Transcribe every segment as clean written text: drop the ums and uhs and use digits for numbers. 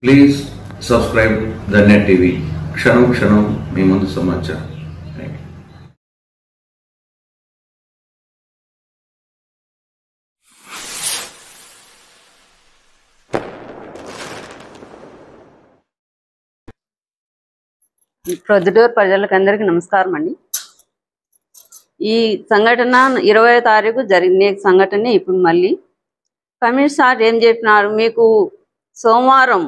Please subscribe the net TV. క్షణం క్షణం మీ ముందు సమాచారం. ప్రొద్దుటూరు ప్రజలకందరికీ నమస్కారం అండి. ఈ సంఘటన 20వ తారీఖు జరిగిన సంఘటన. ఇప్పుడు మళ్ళీ కమిషనర్ సార్ ఏం చెప్పినారు, మీకు సోమవారం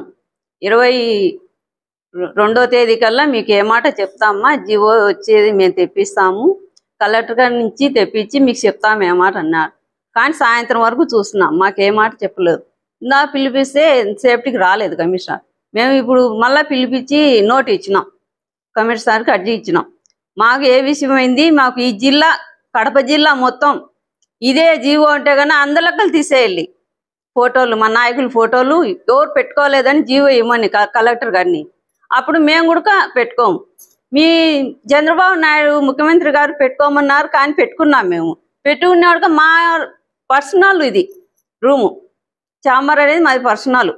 22వ తేదీ కల్లా మీకు ఏ మాట చెప్తామా, జీవో వచ్చేది మేము తెప్పిస్తాము, కలెక్టర్ గారి నుంచి తెప్పించి మీకు చెప్తాము ఏ మాట అన్నారు. కానీ సాయంత్రం వరకు చూస్తున్నాం, మాకు ఏ మాట చెప్పలేదు. ఇందా పిలిపిస్తే సేఫ్టీకి రాలేదు కమిషనర్. మేము ఇప్పుడు మళ్ళీ పిలిపించి నోట్ ఇచ్చినాం, కమిషనర్ సార్కి అర్జీ ఇచ్చినాం. మాకు ఏ విషయం అయింది, మాకు ఈ జిల్లా కడప జిల్లా మొత్తం ఇదే జీవో అంటే కానీ అందరికలు తీసేయాలి ఫోటోలు, మా నాయకుల ఫోటోలు ఎవరు పెట్టుకోలేదని జీవో ఇవ్వమని కలెక్టర్ గారిని. అప్పుడు మేము కూడా పెట్టుకోము. మీ చంద్రబాబు నాయుడు ముఖ్యమంత్రి గారు పెట్టుకోమన్నారు, కానీ పెట్టుకున్నాం. మేము పెట్టుకునేవాడుగా మా పర్సనల్ ఇది రూము, చాంబర్ అనేది మాది పర్సనల్.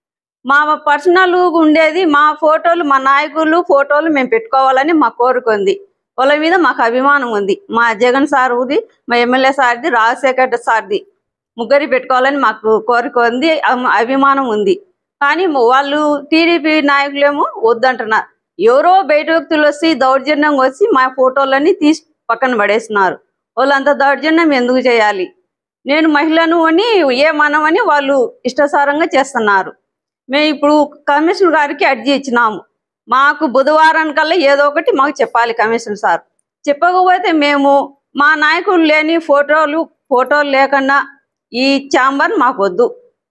మా పర్సనల్ ఉండేది మా ఫోటోలు, మా నాయకులు ఫోటోలు మేము పెట్టుకోవాలని మా కోరిక ఉంది. వాళ్ళ మీద మాకు అభిమానం ఉంది. మా జగన్ సార్ది, మా ఎమ్మెల్యే సార్ది, రాజశేఖర్ సార్ది ముగ్గురి పెట్టుకోవాలని మాకు కోరిక ఉంది, అభిమానం ఉంది. కానీ వాళ్ళు టీడీపీ నాయకులేమో వద్దంటున్నారు. ఎవరో బయట వ్యక్తులు వచ్చి దౌర్జన్యంగా వచ్చి మా ఫోటోలన్నీ తీసి పక్కన పడేస్తున్నారు. వాళ్ళంతా దౌర్జన్యం ఎందుకు చేయాలి? నేను మహిళను అని ఏమనమని వాళ్ళు ఇష్టసారంగా చేస్తున్నారు. మేము ఇప్పుడు కమిషనర్ గారికి అర్జీ ఇచ్చినాము. మాకు బుధవారానికల్లా ఏదో ఒకటి మాకు చెప్పాలి కమిషనర్ సార్. చెప్పకపోతే మేము మా నాయకులు లేని ఫోటోలు లేకుండా ఈ ఛాంబర్ మాకు వద్దు.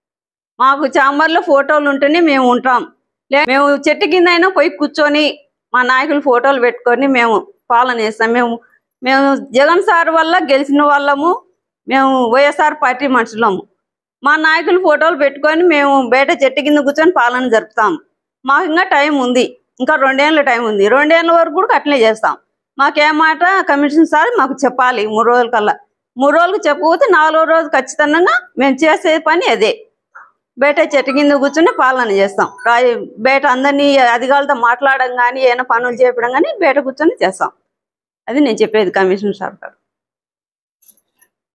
మాకు ఛాంబర్లో ఫోటోలు ఉంటేనే మేము ఉంటాం. మేము చెట్టు కింద అయినా పోయి కూర్చొని మా నాయకులు ఫోటోలు పెట్టుకొని మేము పాలన చేస్తాం. మేము జగన్ సార్ వల్ల గెలిచిన వాళ్ళము, మేము వైఎస్ఆర్ పార్టీ మనుషులము. మా నాయకులు ఫోటోలు పెట్టుకొని మేము బయట చెట్టు కింద కూర్చొని పాలన జరుపుతాం. మాకు ఇంకా టైం ఉంది, ఇంకా 2 ఏళ్ళ టైం ఉంది. 2 ఏళ్ళ వరకు కూడా అట్లనే చేస్తాం. మాకేమాట కమిషనర్ సార్ మాకు చెప్పాలి 3 రోజుల కల్లా. 3 రోజులకు చెప్పకపోతే 4వ రోజు ఖచ్చితంగా మేము చేసే పని అదే, బయట చెట్టు కింద కూర్చొని పాలన చేస్తాం. బయట అందరినీ అధికారులతో మాట్లాడడం కానీ ఏమైనా పనులు చేయడం కానీ బయట కూర్చొని చేస్తాం. అది నేను చెప్పేది కమిషనర్ సార్ గారు.